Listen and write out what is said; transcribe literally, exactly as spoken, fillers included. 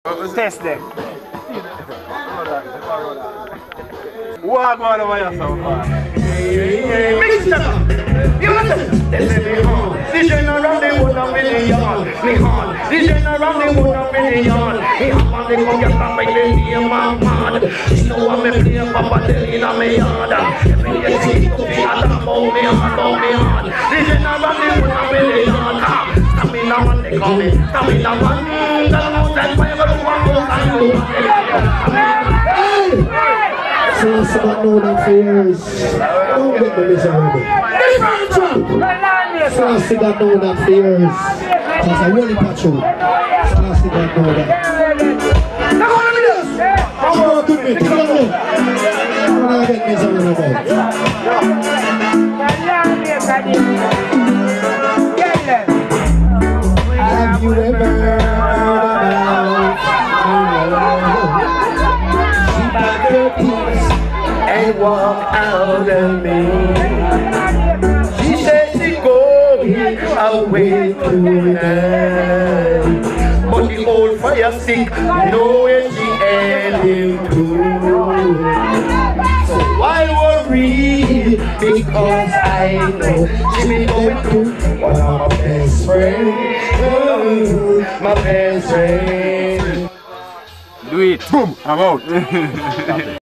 Test them. What man over here so far? Mix it up. You want them? They say me hard. The general they would have been in yard. Me hard. The general they would have been in yard. Me hard. They come get up by the name of mad. You know what me play Papa tell in a me yard. Every day see you be a damn about me hard, about me hard. The general they would have been in yard. Stamina man they call me. Stamina man. The mountain wherever you want to go and you want. So someone know them for years. Don't get me miserable. So someone know them for years. That's a wally patrol. So someone know that. Now what are this? Come on, good me. Come on. I'm not get miserable about it. Have you ever heard about she packed her peace and walk out of me? She said she going away tonight, but the old fire stick know where she heading to. So why worry? Because I know she be going to one of my best friends, my best friend. Do it. Boom. I'm out.